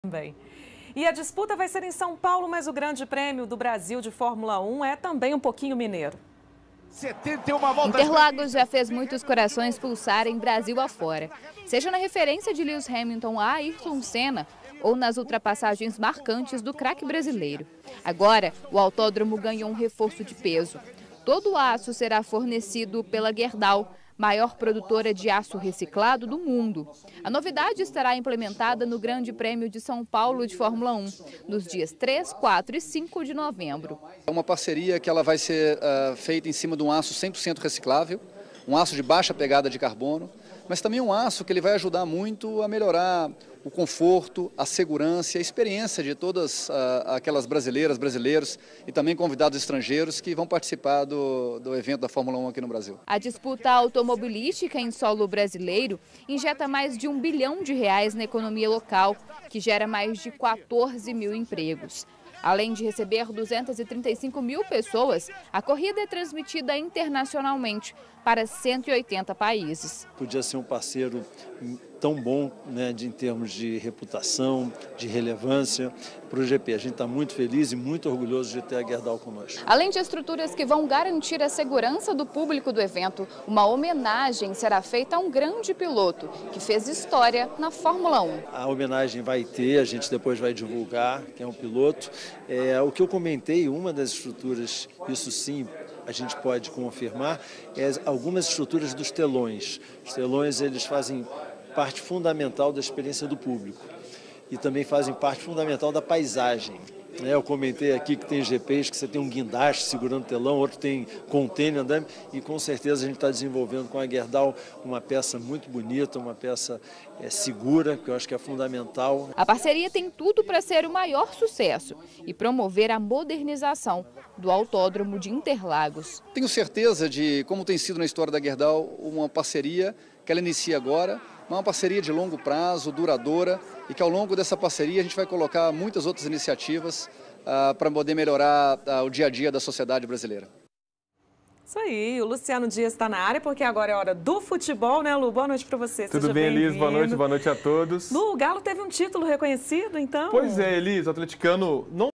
Também. E a disputa vai ser em São Paulo, mas o Grande Prêmio do Brasil de Fórmula 1 é também um pouquinho mineiro. Interlagos já fez muitos corações pulsarem Brasil afora, seja na referência de Lewis Hamilton a Ayrton Senna ou nas ultrapassagens marcantes do craque brasileiro. Agora, o autódromo ganhou um reforço de peso. Todo o aço será fornecido pela Gerdau, maior produtora de aço reciclado do mundo. A novidade estará implementada no Grande Prêmio de São Paulo de Fórmula 1, nos dias 3, 4 e 5 de novembro. É uma parceria que ela vai ser feita em cima de um aço 100% reciclável, um aço de baixa pegada de carbono, mas também um aço que ele vai ajudar muito a melhorar o conforto, a segurança e a experiência de todas aquelas brasileiros e também convidados estrangeiros que vão participar do evento da Fórmula 1 aqui no Brasil. A disputa automobilística em solo brasileiro injeta mais de R$1 bilhão na economia local, que gera mais de 14 mil empregos. Além de receber 235 mil pessoas, a corrida é transmitida internacionalmente para 180 países. Podia ser um parceiro tão bom, né, em termos de reputação, de relevância para o GP. A gente está muito feliz e muito orgulhoso de ter a Gerdau conosco. Além de estruturas que vão garantir a segurança do público do evento, uma homenagem será feita a um grande piloto que fez história na Fórmula 1. A homenagem vai ter, a gente depois vai divulgar, que é um piloto. O que eu comentei, uma das estruturas, isso sim, a gente pode confirmar, algumas estruturas dos telões. Os telões, eles fazem parte fundamental da experiência do público e também fazem parte fundamental da paisagem. Eu comentei aqui que tem GPs que você tem um guindaste segurando o telão, outro tem container andando, e com certeza a gente está desenvolvendo com a Gerdau uma peça muito bonita, uma peça segura, que eu acho que é fundamental. A parceria tem tudo para ser o maior sucesso e promover a modernização do Autódromo de Interlagos. Tenho certeza de, como tem sido na história da Gerdau, uma parceria que ela inicia agora, uma parceria de longo prazo, duradoura, e que ao longo dessa parceria a gente vai colocar muitas outras iniciativas para poder melhorar o dia a dia da sociedade brasileira. Isso aí, o Luciano Dias está na área, porque agora é hora do futebol, né, Lu? Boa noite para você. Tudo bem, Elis? Boa noite a todos. Lu, o Galo teve um título reconhecido, então? Pois é, Elis, o atleticano não